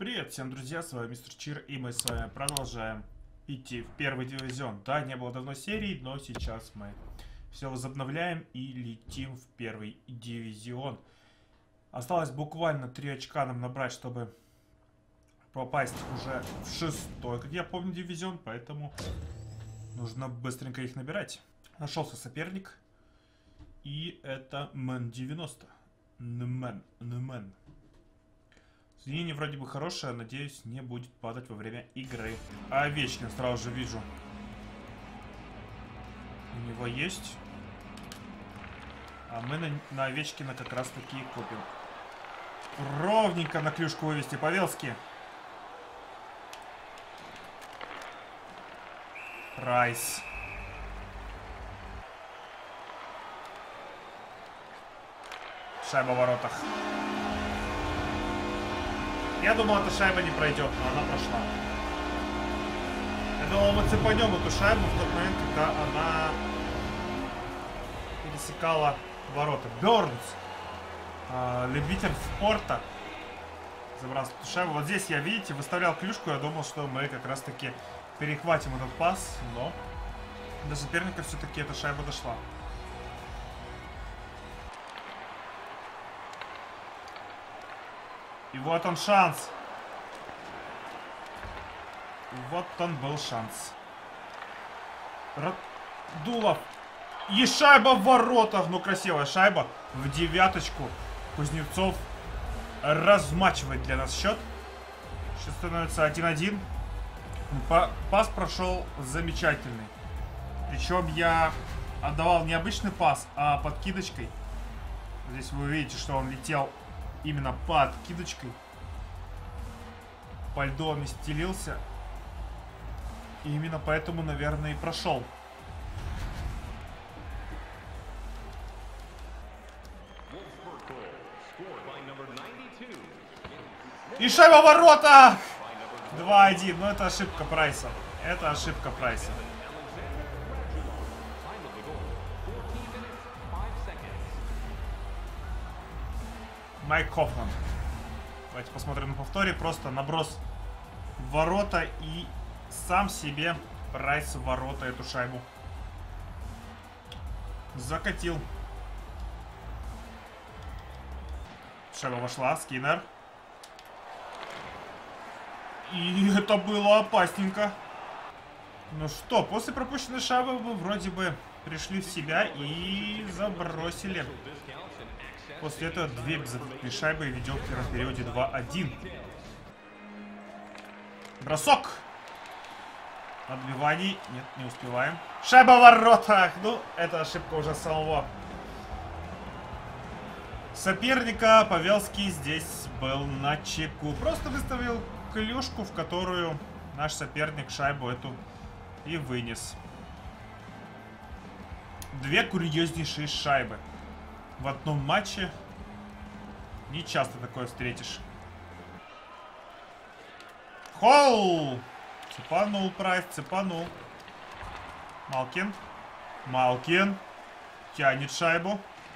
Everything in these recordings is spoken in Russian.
Привет всем, друзья, с вами Мистер Чир, и мы с вами продолжаем идти в первый дивизион. Да, не было давно серий, но сейчас мы все возобновляем и летим в первый дивизион. Осталось буквально 3 очка нам набрать, чтобы попасть уже в 6-й, как я помню, дивизион, поэтому нужно быстренько их набирать. Нашелся соперник, и это Мэн 90. Мэн. Соединение вроде бы хорошее, надеюсь, не будет падать во время игры. А Овечкин сразу же вижу. У него есть. А мы на Овечкина как раз таки и купим. Ровненько на клюшку вывести Павелский. Прайс. Шайба в воротах. Я думал, эта шайба не пройдет, но она прошла. Я думал, мы цепанем эту шайбу в тот момент, когда она пересекала ворота. Бёрнс, любитель спорта, забрался эту шайбу. Вот здесь я, видите, выставлял клюшку, я думал, что мы как раз таки перехватим этот пас, но до соперника все-таки эта шайба дошла. И вот он шанс. Вот он был шанс. Радулов. И шайба в воротах. Ну, красивая шайба. В девяточку. Кузнецов размачивает для нас счет. Сейчас становится 1-1. Пас прошел замечательный. Причем я отдавал не обычный пас, а подкидочкой. Здесь вы увидите, что он летел именно под кидочкой. По льду он стелился. И именно поэтому, наверное, и прошел. И шайба в ворота! 2-1. Но это ошибка Прайса. Это ошибка Прайса. Майк Хоффман. Давайте посмотрим на повторе. Просто наброс в ворота и сам себе Прайс в ворота эту шайбу закатил. Шайба вошла. Скиннер. И это было опасненько. Ну что, после пропущенной шайбы мы вроде бы пришли в себя и забросили. После этого 2 безответные шайбы и ведем в первом периоде 2-1. Бросок. Отбиваний. Нет, не успеваем. Шайба в воротах. Ну, это ошибка уже самого соперника. Павелский здесь был на чеку. Просто выставил клюшку, в которую наш соперник шайбу эту и вынес. 2 курьезнейшие шайбы в одном матче. Не часто такое встретишь. Холл! Цепанул Прайс, цепанул. Малкин. Малкин. Тянет шайбу.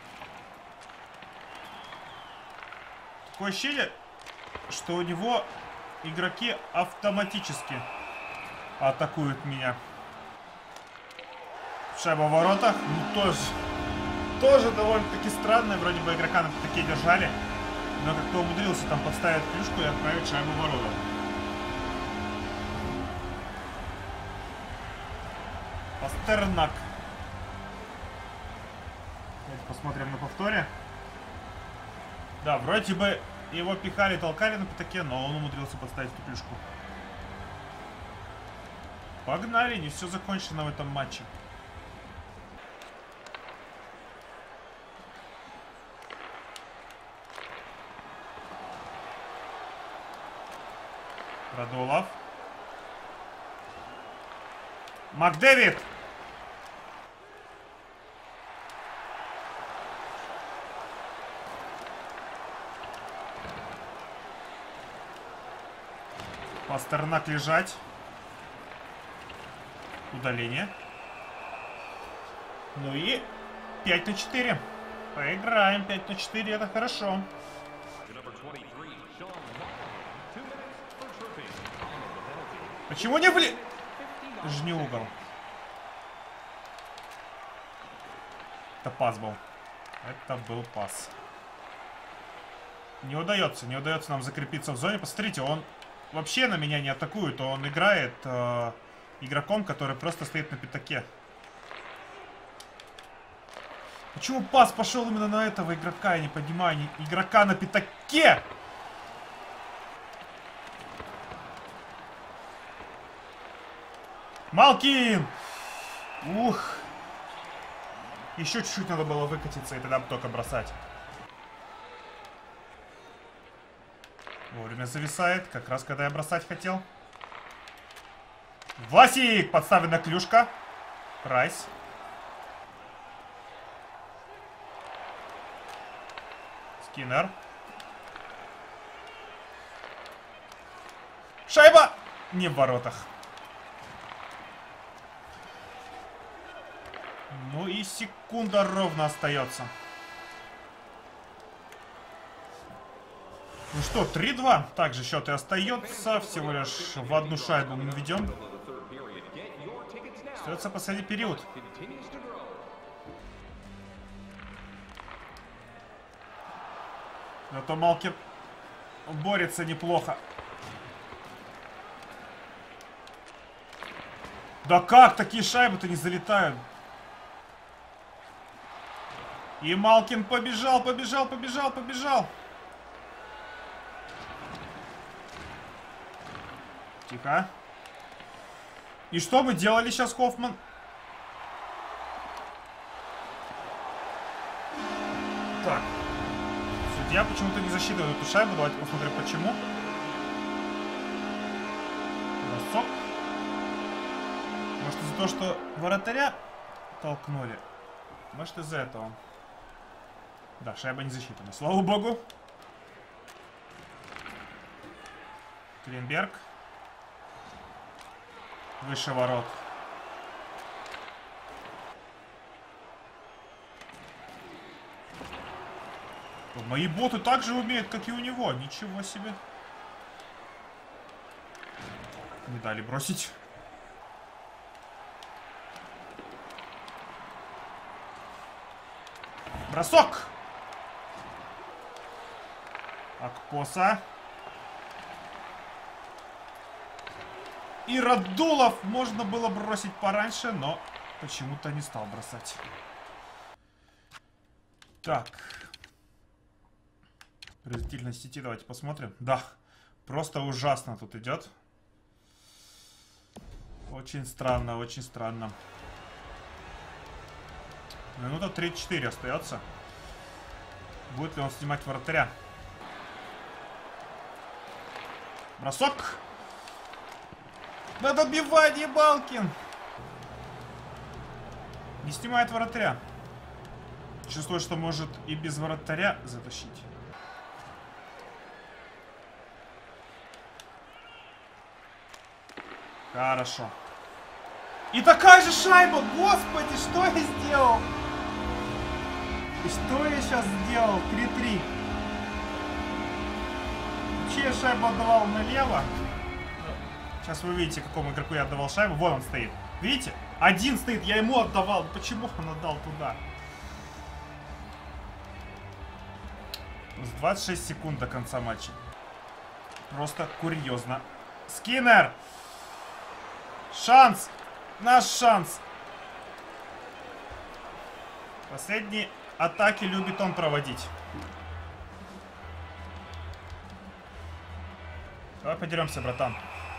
Такое ощущение, что у него игроки автоматически атакуют меня. Шайба в воротах. Ну, тоже довольно-таки странно. Вроде бы игрока на таки держали. Но как-то умудрился там подставить клюшку и отправить шайбу в ворота. Пастернак. Давайте посмотрим на повторе. Да, вроде бы его пихали, толкали на пятаке, но он умудрился подставить эту клюшку. Погнали, не все закончено в этом матче. Радулов. Макдэвид. Пастернак лежать. Удаление. Ну и 5-4. Поиграем 5-4, это хорошо. Почему не блин? Жни угол. Это пас был. Это был пас. Не удается нам закрепиться в зоне. Посмотрите, он вообще на меня не атакует. Он играет игроком, который просто стоит на пятаке. Почему пас пошел именно на этого игрока? Я не понимаю. Игрока на пятаке! Малкин! Ух! Еще чуть-чуть надо было выкатиться и тогда только бросать. Вовремя зависает, как раз когда я бросать хотел. Власик! Подставлена клюшка. Прайс. Скиннер. Шайба! Не в воротах. Ну и секунда ровно остается. Ну что, 3-2. Также счет и остается. Всего лишь в одну шайбу мы ведем. Остается последний период. Зато Малкин борется неплохо. Да как такие шайбы-то не залетают? И Малкин побежал. Тихо. И что мы делали сейчас, Хоффман? Так. Судья почему-то не засчитывает эту шайбу. Давайте посмотрим, почему. Бросок. Может, из-за того, что вратаря толкнули? Может, из-за этого. Да, шайба не засчитана. Слава богу. Клинберг. Выше ворот. Мои боты так же умеют, как и у него. Ничего себе. Не дали бросить. Бросок! Акпоса. И Радулов можно было бросить пораньше, но почему-то не стал бросать. Так. Производительность сети давайте посмотрим. Да, просто ужасно тут идет. Очень странно, очень странно. Минута 34 остается. Будет ли он снимать вратаря? Бросок! На добивание Малкин! Не снимает вратаря. Чувствую, что может и без вратаря затащить. Хорошо. И такая же шайба! Господи, что я сделал? И что я сейчас сделал? 3-3. Чья шайбу отдавал налево? Сейчас вы видите, какому игроку я отдавал шайбу. Вон он стоит. Видите? Один стоит, я ему отдавал. Почему он отдал туда? 26 секунд до конца матча. Просто курьезно. Скиннер! Шанс! Наш шанс! Последние атаки любит он проводить. Давай подеремся, братан.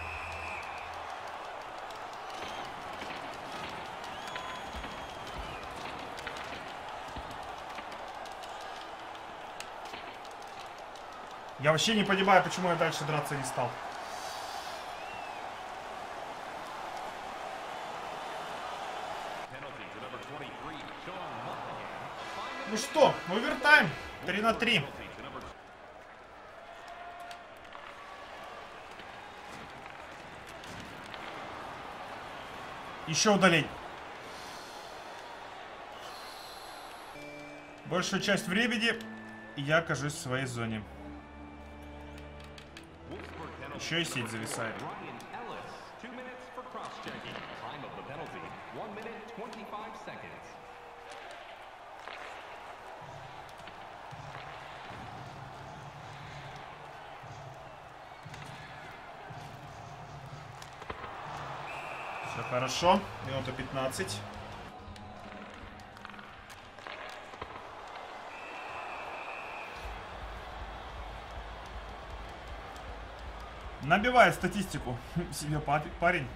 Я вообще не понимаю, почему я дальше драться не стал. Ну что, овертайм. 3-3. Еще удалень. Большую часть времени я окажусь в своей зоне. Еще и сеть зависает. Все хорошо. Минута 15. Набивает статистику себе парень.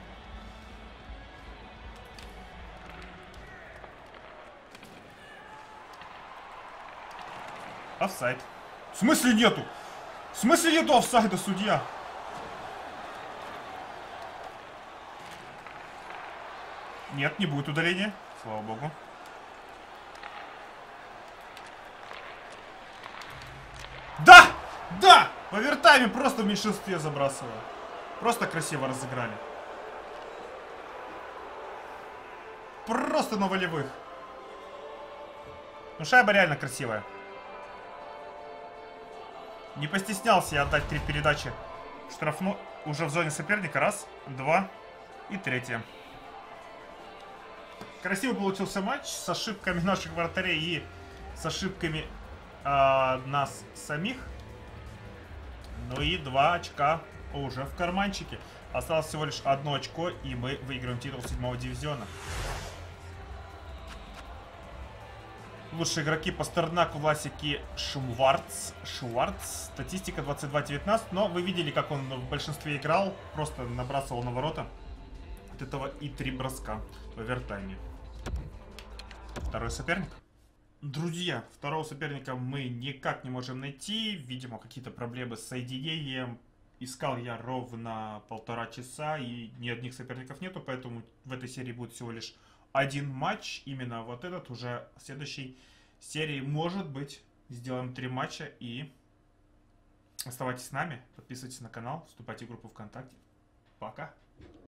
Офсайд. В смысле нету? В смысле нету офсайда, судья? Нет, не будет удаления. Слава богу. Да! Да! В овертайме просто в меньшинстве забрасываю. Просто красиво разыграли. Просто на волевых. Ну, шайба реально красивая. Не постеснялся я отдать 3 передачи штрафной уже в зоне соперника. Раз, два и третья. Красиво получился матч с ошибками наших вратарей и с ошибками нас самих. Ну и 2 очка уже в карманчике. Осталось всего лишь 1 очко, и мы выиграем титул 7-го дивизиона. Лучшие игроки: Пастернак, Власик и Шварц. Статистика 22-19. Но вы видели, как он в большинстве играл. Просто набрасывал на ворота. От этого и 3 броска в овертайме. Второй соперник. Друзья, второго соперника мы никак не можем найти. Видимо, какие-то проблемы с соединением. Искал я ровно 1,5 часа, и ни одних соперников нету. Поэтому в этой серии будет всего лишь 1 матч. Именно вот этот. Уже в следующей серии, может быть, сделаем 3 матча. И оставайтесь с нами. Подписывайтесь на канал. Вступайте в группу ВКонтакте. Пока.